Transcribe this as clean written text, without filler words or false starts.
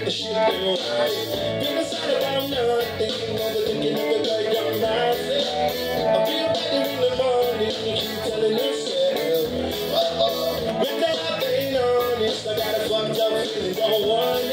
the shit ain't right. Been excited about nothing, overthinking of the goddamn mindset. I feel better in the morning, you keep telling yourself, oh, but that I ain't honest. I got a fucked up feeling, don't want